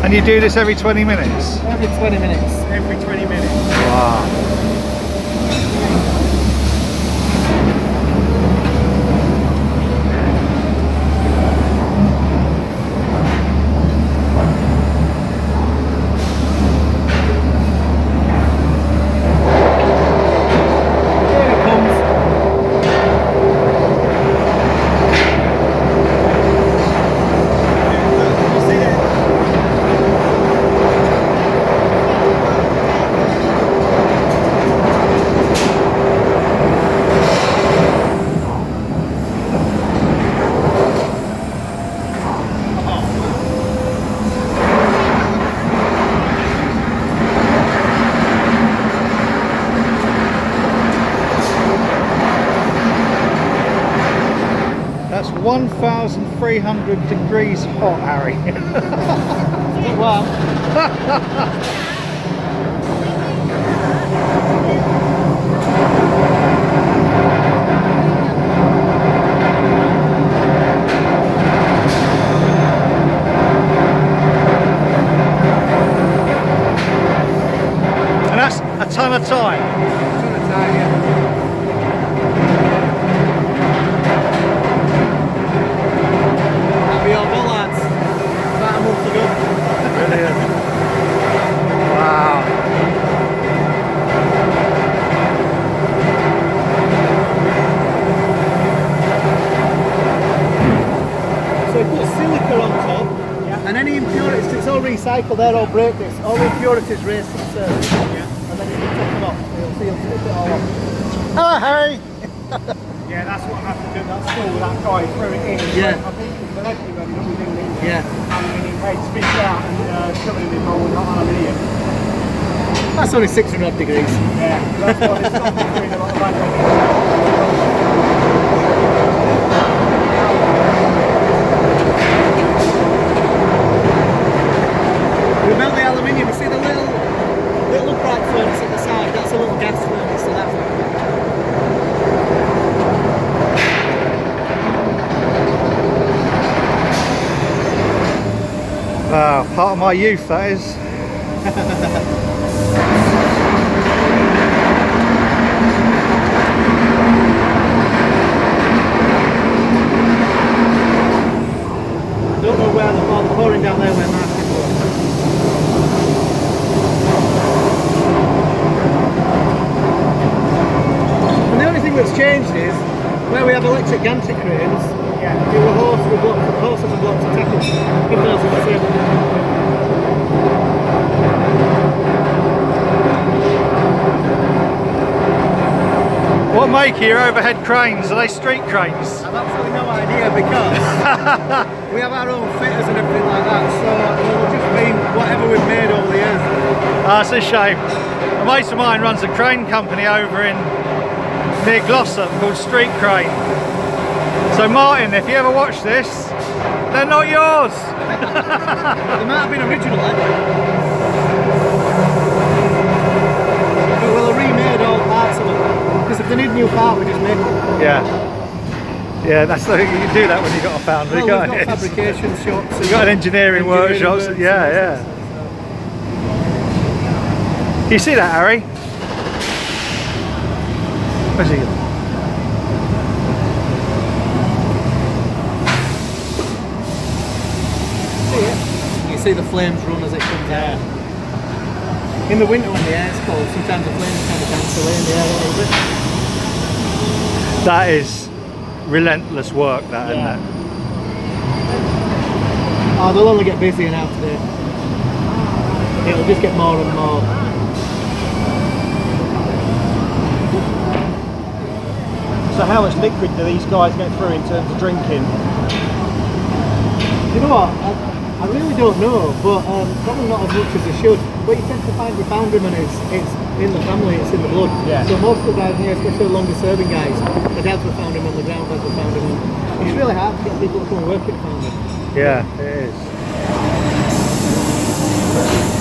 And you do this every 20 minutes? Every 20 minutes. Every 20 minutes. Wow. That's 1,300 degrees hot, Harry. Wow. And that's a ton of time. A ton of time, yeah. Bollards about a month ago. Brilliant. Wow. So we put silica on top, and any impurities, it's all recycled, they're all break this. All the impurities race to the surface, and then you can top it off. You'll see, you'll flip it all off. Hello, Harry. Yeah, that's what I have to do. That's cool with that guy threw it in. Yeah. I think it's the lead ready, not with him. Yeah. Aluminium cage, spit it out and shove it in the mould, not aluminium. That's only 600 degrees. Yeah, that's why it's not doing a lot of value. We melt the aluminium. You see the little upright furnace at the side? That's a little gas furnace, so that's what. Wow, part of my youth, that is. Don't know where the pouring down there where Mark is going. And the only thing that's changed is where we have electric gantry cranes. Yeah, there were horses and blocks of tackle. Even else is the same. What make are your overhead cranes? Are they street cranes? I've absolutely no idea because we have our own fitters and everything like that, so it'll just be whatever we've made over the years. That's a shame. A mate of mine runs a crane company over in near Glossop called Street Crane. So Martin, if you ever watch this, they're not yours. They might have been original, but we'll have remade all parts of them. Because if they need a new part, we just make it. Yeah. Yeah, that's the, you can do that when you've got a foundry, well, can't we've you? got fabrication shops. You've got an engineering workshop. Yeah. You see that, Harry? Where's he? You see the flames run as it comes out. In the winter when the air's cold, sometimes the flames kind of dance away in the air a little bit. That is relentless work, that, isn't it? Oh, they'll only get busier now today. It'll just get more and more. So how much liquid do these guys get through in terms of drinking? You know what? I really don't know, but probably not as much as they should. But you tend to find with foundrymen it's in the family, it's in the blood. Yeah. So most of the guys here, especially the longer serving guys, the dads were foundrymen, the granddads were foundrymen. It's really hard to get people to come and work at foundry. Yeah, it is.